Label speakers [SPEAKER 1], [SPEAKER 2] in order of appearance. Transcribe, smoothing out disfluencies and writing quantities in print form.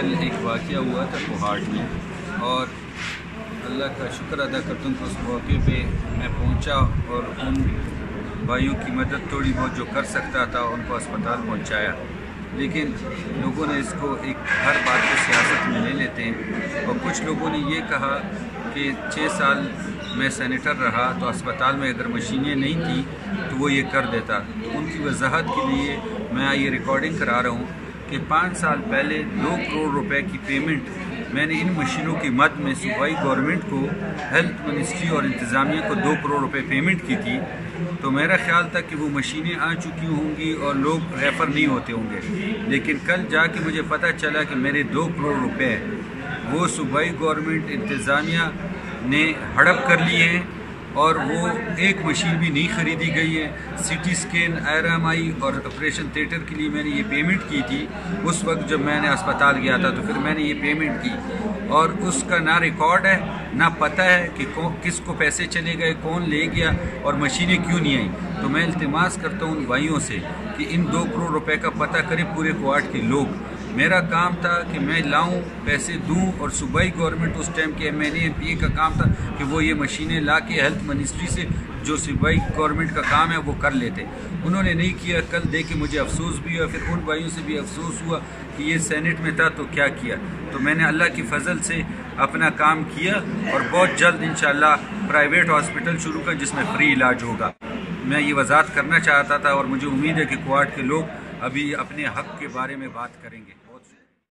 [SPEAKER 1] کل ایک واقعہ ہوا تھا کوہاٹ میں، اور اللہ کا شکر ادا کرتا ہوں کہ اس موقع پہ میں پہنچا اور ان بھائیوں کی مدد تھوڑی بہت جو کر سکتا تھا ان کو اسپتال پہنچایا۔ لیکن لوگوں نے اس کو ہر بات کو سیاست میں لے لیتے ہیں، اور کچھ لوگوں نے یہ کہا کہ 6 سال میں سینیٹر رہا تو اسپتال میں اگر مشینیں نہیں تھیں تو وہ یہ کر دیتا۔ تو ان کی وضاحت کے لیے میں یہ ریکارڈنگ کرا رہا ہوں کہ 5 سال پہلے 2 کروڑ روپے کی پیمنٹ میں نے ان مشینوں کی مد میں صوبائی گورنمنٹ کو، ہیلتھ منسٹری اور انتظامیہ کو 2 کروڑ روپے پیمنٹ کی تھی۔ تو میرا خیال تھا کہ وہ مشینیں آ چکی ہوں گی اور لوگ ریفر نہیں ہوتے ہوں گے، لیکن کل جا کے مجھے پتہ چلا کہ میرے 2 کروڑ روپے وہ صوبائی گورنمنٹ انتظامیہ نے ہڑپ کر لیے ہیں، اور وہ ایک مشین بھی نہیں خریدی گئی ہے۔ سی ٹی اسکین، RMI اور آپریشن تھیٹر کے لیے میں نے یہ پیمنٹ کی تھی اس وقت جب میں نے اسپتال گیا تھا، تو پھر میں نے یہ پیمنٹ کی، اور اس کا نہ ریکارڈ ہے نہ پتہ ہے کہ کس کو پیسے چلے گئے، کون لے گیا اور مشینیں کیوں نہیں آئیں۔ تو میں التماس کرتا ہوں ان بھائیوں سے کہ ان 2 کروڑ روپے کا پتہ کریں پورے کوہاٹ کے لوگ۔ میرا کام تھا کہ میں لاؤں، پیسے دوں، اور صوبائی گورنمنٹ اس ٹائم کے MNA MPA کا کام تھا کہ وہ یہ مشینیں لا کے ہیلتھ منسٹری سے جو صوبائی گورنمنٹ کا کام ہے وہ کر لیتے۔ انہوں نے نہیں کیا۔ کل دیکھ کے مجھے افسوس بھی ہوا، پھر ان بھائیوں سے بھی افسوس ہوا کہ یہ سینٹ میں تھا تو کیا کیا۔ تو میں نے اللہ کی فضل سے اپنا کام کیا، اور بہت جلد انشاءاللہ پرائیویٹ ہاسپٹل شروع کر جس میں فری علاج ہوگا۔ میں یہ وضاحت کرنا چاہتا تھا، اور مجھے امید ہے کہ کوہاٹ کے لوگ ابھی اپنے حق کے بارے میں بات کریں گے۔